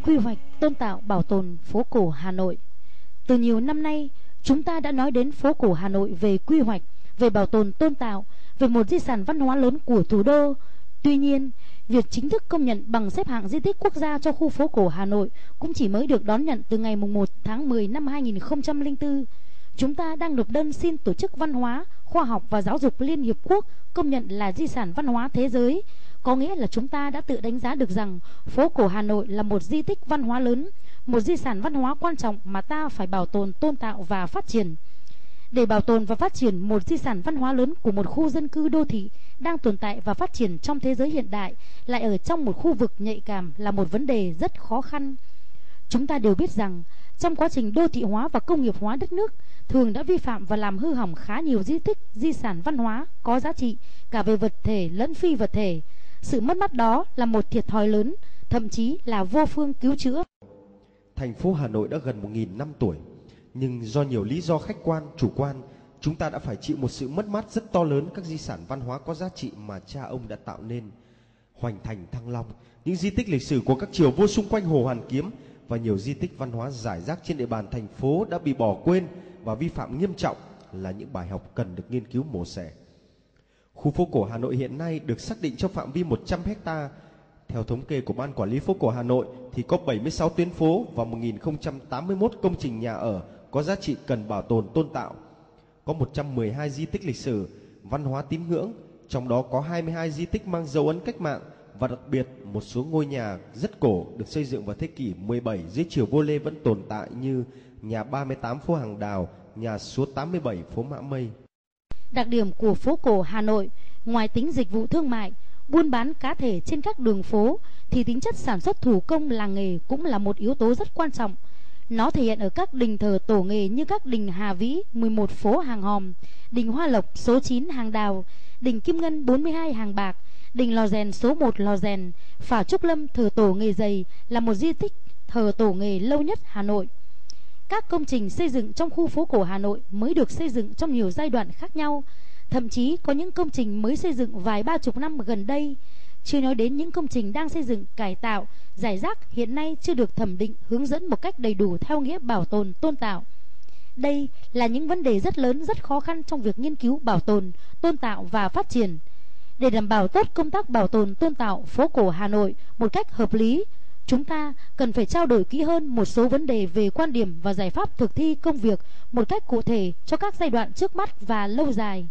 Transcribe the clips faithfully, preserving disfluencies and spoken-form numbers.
quy hoạch, tôn tạo, bảo tồn phố cổ Hà Nội. Từ nhiều năm nay, chúng ta đã nói đến phố cổ Hà Nội về quy hoạch, về bảo tồn tôn tạo, về một di sản văn hóa lớn của thủ đô. Tuy nhiên, việc chính thức công nhận bằng xếp hạng di tích quốc gia cho khu phố cổ Hà Nội cũng chỉ mới được đón nhận từ ngày một tháng mười năm hai nghìn không trăm lẻ bốn. Chúng ta đang nộp đơn xin Tổ chức Văn hóa, Khoa học và Giáo dục Liên Hiệp Quốc công nhận là di sản văn hóa thế giới. Có nghĩa là chúng ta đã tự đánh giá được rằng phố cổ Hà Nội là một di tích văn hóa lớn, một di sản văn hóa quan trọng mà ta phải bảo tồn, tôn tạo và phát triển. Để bảo tồn và phát triển một di sản văn hóa lớn của một khu dân cư đô thị đang tồn tại và phát triển trong thế giới hiện đại, lại ở trong một khu vực nhạy cảm, là một vấn đề rất khó khăn. Chúng ta đều biết rằng trong quá trình đô thị hóa và công nghiệp hóa đất nước, thường đã vi phạm và làm hư hỏng khá nhiều di tích, di sản văn hóa có giá trị cả về vật thể lẫn phi vật thể. Sự mất mát đó là một thiệt thòi lớn, thậm chí là vô phương cứu chữa. Thành phố Hà Nội đã gần một nghìn năm tuổi, nhưng do nhiều lý do khách quan, chủ quan, chúng ta đã phải chịu một sự mất mát rất to lớn các di sản văn hóa có giá trị mà cha ông đã tạo nên. Hoành Thành, Thăng Long, những di tích lịch sử của các triều vua xung quanh Hồ Hoàn Kiếm và nhiều di tích văn hóa rải rác trên địa bàn thành phố đã bị bỏ quên và vi phạm nghiêm trọng là những bài học cần được nghiên cứu mổ xẻ. Khu phố cổ Hà Nội hiện nay được xác định trong phạm vi một trăm héc ta. Theo thống kê của Ban Quản lý phố cổ Hà Nội thì có bảy mươi sáu tuyến phố và một nghìn không trăm tám mươi mốt công trình nhà ở có giá trị cần bảo tồn tôn tạo. Có một trăm mười hai di tích lịch sử, văn hóa tín ngưỡng, trong đó có hai mươi hai di tích mang dấu ấn cách mạng, và đặc biệt một số ngôi nhà rất cổ được xây dựng vào thế kỷ mười bảy dưới triều vua Lê vẫn tồn tại, như nhà ba mươi tám phố Hàng Đào, nhà số tám mươi bảy phố Mã Mây. Đặc điểm của phố cổ Hà Nội, ngoài tính dịch vụ thương mại, buôn bán cá thể trên các đường phố, thì tính chất sản xuất thủ công làng nghề cũng là một yếu tố rất quan trọng. Nó thể hiện ở các đình thờ tổ nghề như các đình Hà Vĩ mười một phố Hàng Hòm, đình Hoa Lộc số chín Hàng Đào, đình Kim Ngân bốn mươi hai Hàng Bạc, đình Lò Rèn số một Lò Rèn. Phả Trúc Lâm thờ tổ nghề giày là một di tích thờ tổ nghề lâu nhất Hà Nội. Các công trình xây dựng trong khu phố cổ Hà Nội mới được xây dựng trong nhiều giai đoạn khác nhau, thậm chí có những công trình mới xây dựng vài ba chục năm gần đây. Chưa nói đến những công trình đang xây dựng, cải tạo, rải rác hiện nay chưa được thẩm định, hướng dẫn một cách đầy đủ theo nghĩa bảo tồn, tôn tạo. Đây là những vấn đề rất lớn, rất khó khăn trong việc nghiên cứu, bảo tồn, tôn tạo và phát triển. Để đảm bảo tốt công tác bảo tồn, tôn tạo phố cổ Hà Nội một cách hợp lý, chúng ta cần phải trao đổi kỹ hơn một số vấn đề về quan điểm và giải pháp thực thi công việc một cách cụ thể cho các giai đoạn trước mắt và lâu dài.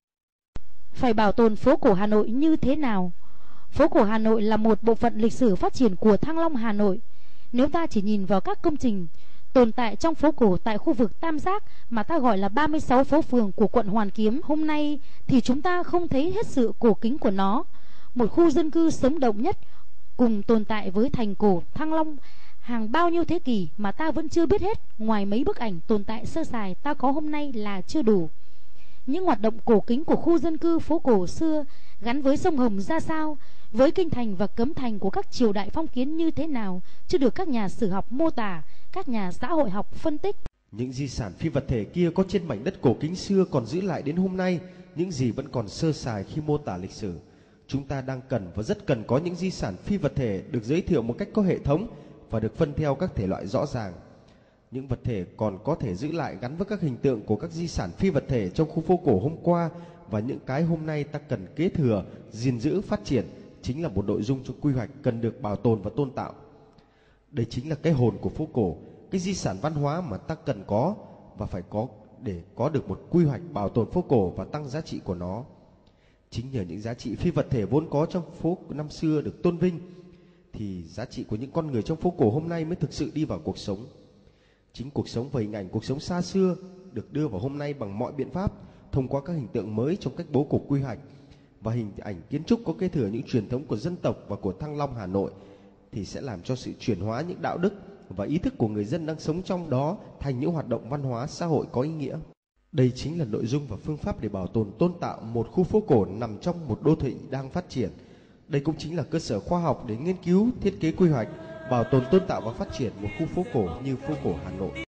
Phải bảo tồn phố cổ Hà Nội như thế nào? Phố cổ Hà Nội là một bộ phận lịch sử phát triển của Thăng Long, Hà Nội. Nếu ta chỉ nhìn vào các công trình tồn tại trong phố cổ tại khu vực Tam Giác mà ta gọi là ba mươi sáu phố phường của quận Hoàn Kiếm hôm nay, thì chúng ta không thấy hết sự cổ kính của nó. Một khu dân cư sống động nhất cùng tồn tại với thành cổ Thăng Long hàng bao nhiêu thế kỷ mà ta vẫn chưa biết hết, ngoài mấy bức ảnh tồn tại sơ sài ta có hôm nay là chưa đủ. Những hoạt động cổ kính của khu dân cư phố cổ xưa gắn với sông Hồng ra sao, với kinh thành và cấm thành của các triều đại phong kiến như thế nào, chưa được các nhà sử học mô tả, các nhà xã hội học phân tích. Những di sản phi vật thể kia có trên mảnh đất cổ kính xưa còn giữ lại đến hôm nay, những gì vẫn còn sơ sài khi mô tả lịch sử. Chúng ta đang cần và rất cần có những di sản phi vật thể được giới thiệu một cách có hệ thống và được phân theo các thể loại rõ ràng. Những vật thể còn có thể giữ lại gắn với các hình tượng của các di sản phi vật thể trong khu phố cổ hôm qua, và những cái hôm nay ta cần kế thừa, gìn giữ, phát triển chính là một nội dung trong quy hoạch cần được bảo tồn và tôn tạo. Đây chính là cái hồn của phố cổ, cái di sản văn hóa mà ta cần có và phải có để có được một quy hoạch bảo tồn phố cổ và tăng giá trị của nó. Chính nhờ những giá trị phi vật thể vốn có trong phố năm xưa được tôn vinh, thì giá trị của những con người trong phố cổ hôm nay mới thực sự đi vào cuộc sống. Chính cuộc sống và hình ảnh cuộc sống xa xưa được đưa vào hôm nay bằng mọi biện pháp, thông qua các hình tượng mới trong cách bố cục quy hoạch và hình ảnh kiến trúc có kế thừa những truyền thống của dân tộc và của Thăng Long, Hà Nội, thì sẽ làm cho sự chuyển hóa những đạo đức và ý thức của người dân đang sống trong đó thành những hoạt động văn hóa xã hội có ý nghĩa. Đây chính là nội dung và phương pháp để bảo tồn tôn tạo một khu phố cổ nằm trong một đô thị đang phát triển. Đây cũng chính là cơ sở khoa học để nghiên cứu, thiết kế quy hoạch, bảo tồn tôn tạo và phát triển một khu phố cổ như phố cổ Hà Nội.